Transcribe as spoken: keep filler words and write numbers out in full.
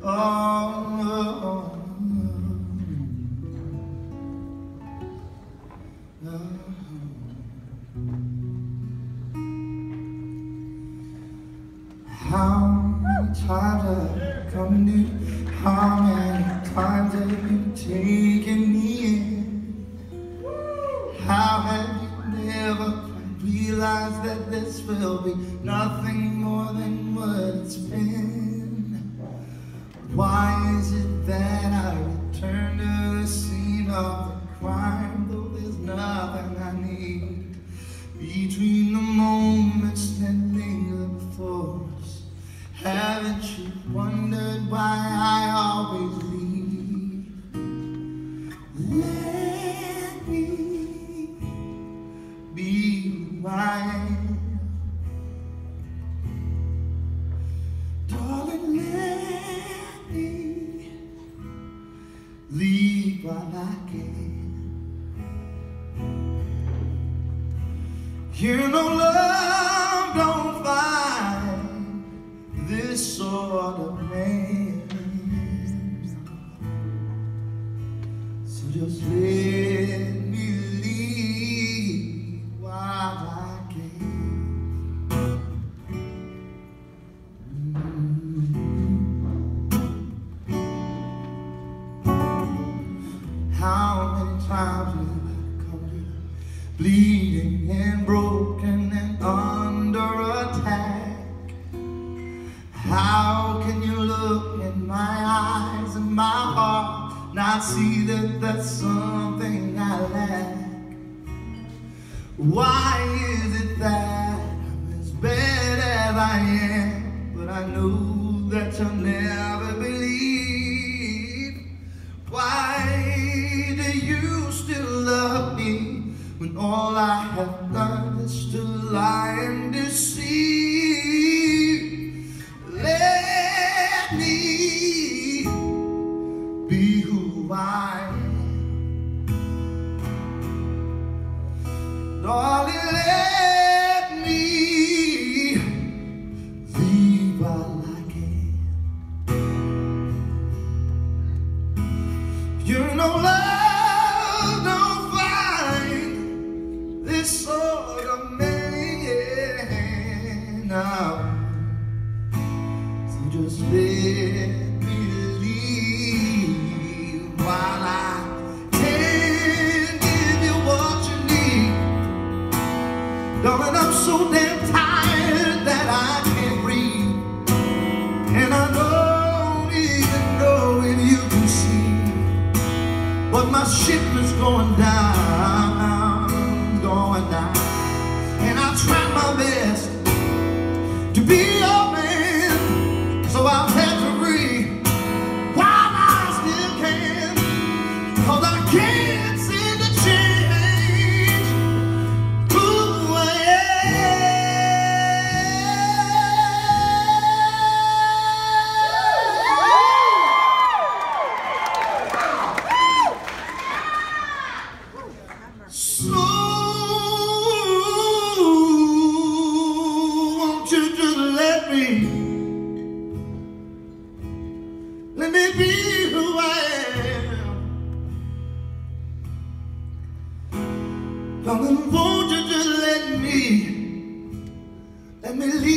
Oh, how many times have you come to? How many times have you taken me in? How have you never quite realized that this will be nothing more than what it's been? Why is it that I return to the scene of the crime, though there's nothing I need between the moments that linger before us? Haven't you wondered why I always leave? Let me be who I am, darling. Let me leave while I can. You know love don't find this sort of man, so just let me leave while I can. Mm-hmm. How many times have I come to you, bleeding and broken and under attack? How can you look in my eyes and my heart, not see that that's something I lack? Why is it that I'm as bad as I am, but I know that you'll never believe? Why do you still love me when all I have done is to lie and deceive? Let me be who I am, darling. Let me leave while I can. You know love don't find this sort of man now. So just let me leave while I can give you what you need. Darling, I'm so damn tired that I can't breathe, and I don't even know if you can see, but my ship is going down, going down, and I try my best to be your man, so I've had to breathe while I still can, 'cause I can't seem to change who I am. So won't you just let me Let me be who I am. Darling, won't you just let me, let me leave